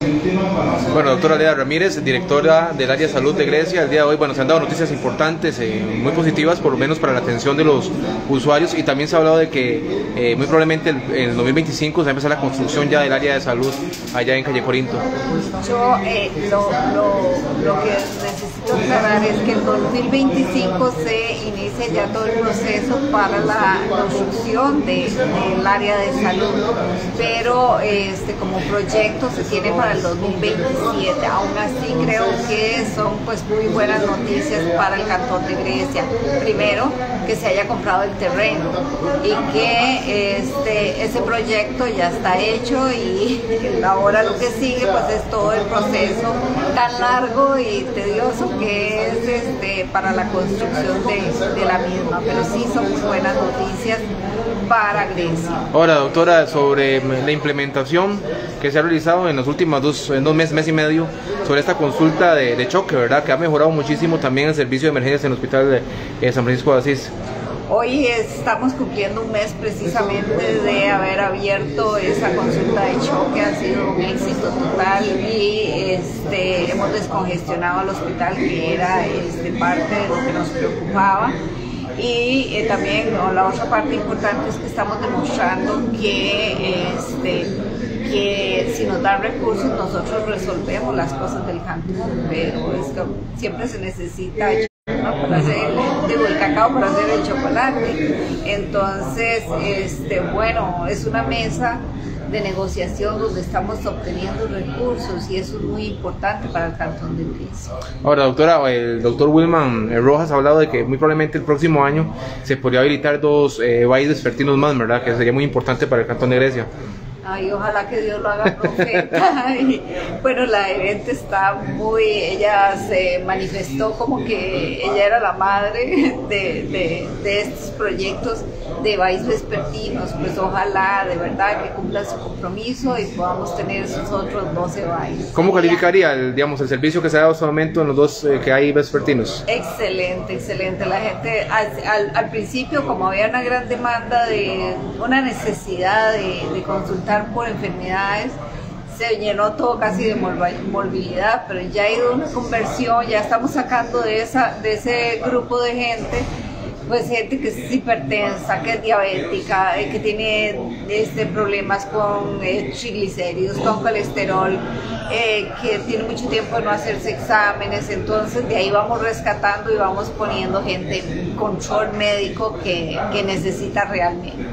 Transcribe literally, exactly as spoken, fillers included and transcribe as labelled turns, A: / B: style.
A: Bueno, doctora Leda Ramírez, directora del área de salud de Grecia, el día de hoy, bueno, se han dado noticias importantes, eh, muy positivas, por lo menos para la atención de los usuarios, y también se ha hablado de que eh, muy probablemente en el dos mil veinticinco se va a empezar la construcción ya del área de salud allá en Calle Corinto.
B: Yo eh, lo, lo, lo que necesito aclarar es que en dos mil veinticinco se inicia ya todo el proceso para la construcción de, del área de salud, pero este, como proyecto se tiene para el dos mil veintisiete. Aún así creo que son pues muy buenas noticias para el Cantón de Grecia. Primero, que se haya comprado el terreno y que este, ese proyecto ya está hecho, y ahora lo que sigue pues es todo el proceso tan largo y tedioso que es este, para la construcción de, de la misma, pero sí son muy buenas noticias para Grecia.
A: Ahora, doctora, sobre la implementación que se ha realizado en los últimos dos, en dos meses, mes y medio, sobre esta consulta de, de choque, ¿verdad? Que ha mejorado muchísimo también el servicio de emergencias en el Hospital de eh, San Francisco de Asís.
B: Hoy estamos cumpliendo un mes precisamente de haber abierto esa consulta de choque, ha sido un éxito total, y este, hemos descongestionado al hospital, que era este, parte de lo que nos preocupaba. Y eh, también no, la otra parte importante es que estamos demostrando que, este, que si nos dan recursos nosotros resolvemos las cosas del cantón, pero esto siempre se necesita, ¿no?, para hacer digo, el cacao, para hacer el chocolate. Entonces, este, bueno, es una mesa de negociación donde estamos obteniendo recursos, y eso es muy importante para el Cantón de Grecia.
A: Ahora, doctora, el doctor Wilman Rojas ha hablado de que muy probablemente el próximo año se podría habilitar dos eh, valles vespertinos más, ¿verdad? Que sería muy importante para el Cantón de Grecia.
B: Ay, ojalá que Dios lo haga profeta. Y, bueno, la gerente está muy, ella se manifestó como que ella era la madre de, de, de estos proyectos de valles vespertinos. Pues ojalá de verdad que cumpla su compromiso y podamos tener esos otros doce valles.
A: ¿Cómo calificaría el, digamos, el servicio que se ha dado hasta el momento en los dos eh, que hay vespertinos?
B: Excelente, excelente. La gente al, al, al principio, como había una gran demanda de una necesidad de, de consultar por enfermedades, se llenó todo casi de morbilidad, pero ya ha ido una conversión, ya estamos sacando de, esa, de ese grupo de gente, pues gente que es hipertensa, que es diabética, eh, que tiene este, problemas con eh, triglicéridos, con colesterol, eh, que tiene mucho tiempo de no hacerse exámenes. Entonces de ahí vamos rescatando y vamos poniendo gente en control médico que, que necesita realmente.